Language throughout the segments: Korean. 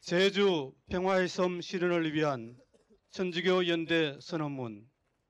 제주 평화의 섬 실현을 위한 천주교 연대 선언문.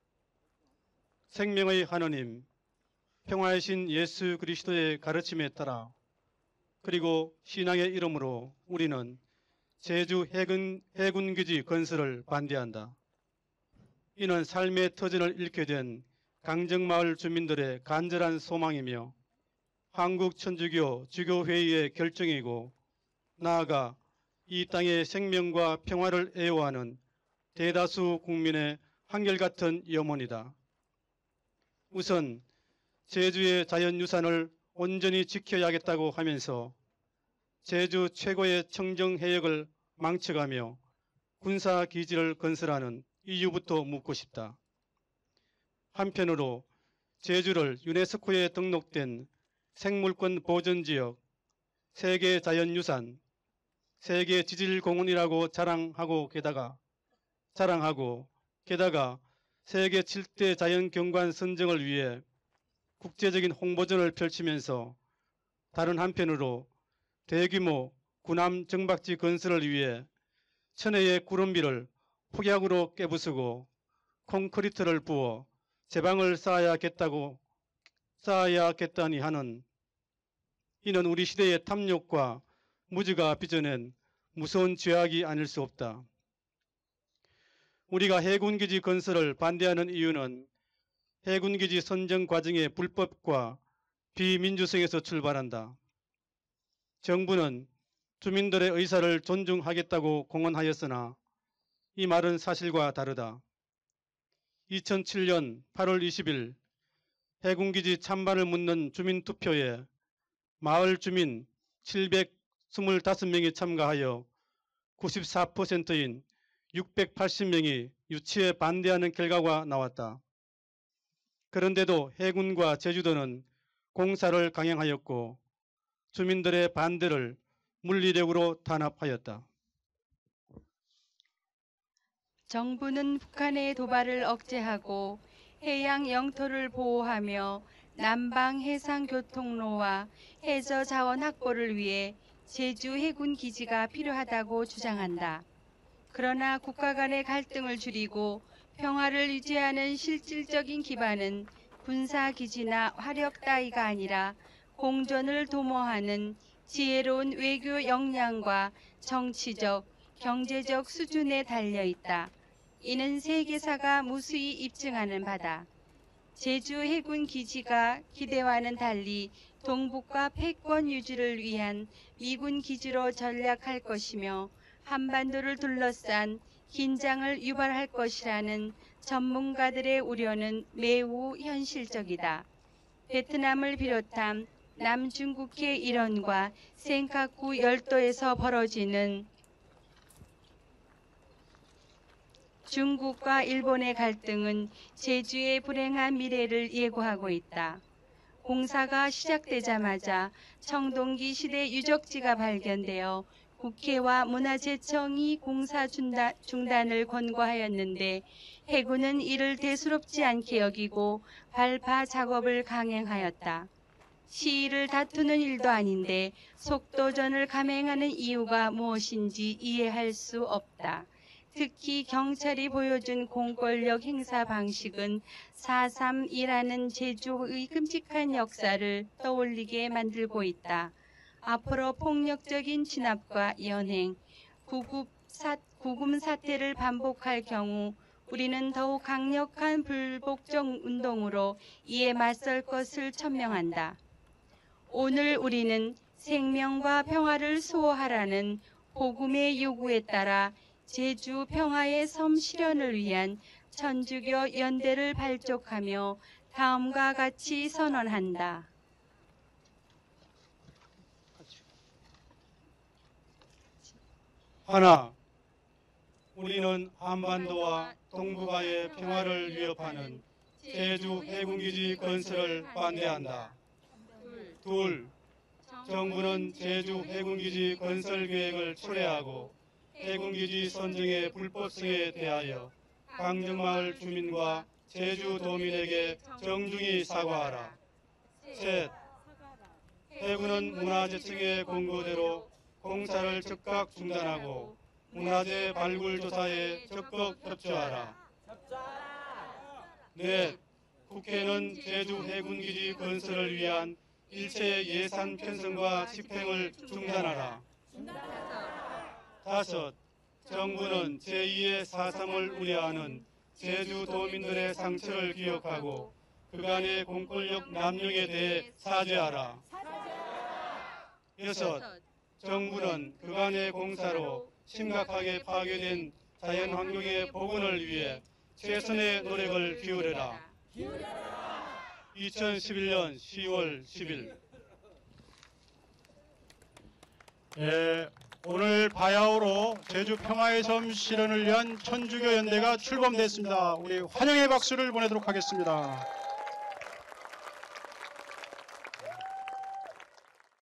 생명의 하느님, 평화의 신 예수 그리스도의 가르침에 따라 그리고 신앙의 이름으로 우리는 제주 해군기지 건설을 반대한다. 이는 삶의 터전을 잃게 된 강정마을 주민들의 간절한 소망이며 한국 천주교 주교회의의 결정이고, 나아가 이 땅의 생명과 평화를 애호하는 대다수 국민의 한결같은 염원이다. 우선 제주의 자연유산을 온전히 지켜야겠다고 하면서 제주 최고의 청정해역을 망쳐가며 군사기지를 건설하는 이유부터 묻고 싶다. 한편으로 제주를 유네스코에 등록된 생물권 보전지역, 세계자연유산, 세계지질공원이라고 자랑하고 게다가 세계 7대 자연경관 선정을 위해 국제적인 홍보전을 펼치면서 다른 한편으로 대규모 군함 정박지 건설을 위해 천혜의 구름비를 폭약으로 깨부수고 콘크리트를 부어 제방을 쌓아야겠다니 하는, 이는 우리 시대의 탐욕과 무지가 빚어낸 무서운 죄악이 아닐 수 없다. 우리가 해군기지 건설을 반대하는 이유는 해군기지 선정 과정의 불법과 비민주성에서 출발한다. 정부는 주민들의 의사를 존중하겠다고 공언하였으나 이 말은 사실과 다르다. 2007년 8월 20일 해군기지 찬반을 묻는 주민투표에 마을 주민 725명이 참가하여 94%인 680명이 유치에 반대하는 결과가 나왔다. 그런데도 해군과 제주도는 공사를 강행하였고 주민들의 반대를 물리력으로 단합하였다. 정부는 북한의 도발을 억제하고 해양 영토를 보호하며 남방 해상교통로와 해저 자원 확보를 위해 제주 해군 기지가 필요하다고 주장한다. 그러나 국가 간의 갈등을 줄이고 평화를 유지하는 실질적인 기반은 군사기지나 화력 따위가 아니라 공존을 도모하는 지혜로운 외교 역량과 정치적, 경제적 수준에 달려 있다. 이는 세계사가 무수히 입증하는 바다. 제주 해군 기지가 기대와는 달리 동북과 패권 유지를 위한 미군 기지로 전략할 것이며 한반도를 둘러싼 긴장을 유발할 것이라는 전문가들의 우려는 매우 현실적이다. 베트남을 비롯한 남중국해 일원과 센카쿠 열도에서 벌어지는 중국과 일본의 갈등은 제주의 불행한 미래를 예고하고 있다. 공사가 시작되자마자 청동기 시대 유적지가 발견되어 국회와 문화재청이 공사 중단을 권고하였는데 해군은 이를 대수롭지 않게 여기고 발파 작업을 강행하였다. 시위를 다투는 일도 아닌데 속도전을 감행하는 이유가 무엇인지 이해할 수 없다. 특히 경찰이 보여준 공권력 행사 방식은 4.3이라는 제주의 끔찍한 역사를 떠올리게 만들고 있다. 앞으로 폭력적인 진압과 연행, 구금 사태를 반복할 경우 우리는 더욱 강력한 불복종 운동으로 이에 맞설 것을 천명한다. 오늘 우리는 생명과 평화를 수호하라는 복음의 요구에 따라 제주 평화의 섬 실현을 위한 천주교 연대를 발족하며 다음과 같이 선언한다. 하나, 우리는 한반도와 동북아의 평화를 위협하는 제주 해군기지 건설을 반대한다. 둘, 정부는 제주 해군기지 건설 계획을 철회하고 해군기지 선정의 불법성에 대하여 강정마을 주민과 제주도민에게 정중히 사과하라. 셋, 해군은 문화재청의 권고대로 공사를 즉각 중단하고 문화재 발굴 조사에 적극 협조하라. 넷, 국회는 제주 해군기지 건설을 위한 일체 예산 편성과 집행을 중단하라. 다섯, 정부는 제2의 4.3을 우려하는 제주도민들의 상처를 기억하고 그간의 공권력 남용에 대해 사죄하라. 여섯, 정부는 그간의 공사로 심각하게 파괴된 자연환경의 복원을 위해 최선의 노력을 기울여라. 2011년 10월 10일. 오늘 바야흐로 제주 평화의 섬 실현을 위한 천주교 연대가 출범됐습니다. 우리 환영의 박수를 보내도록 하겠습니다.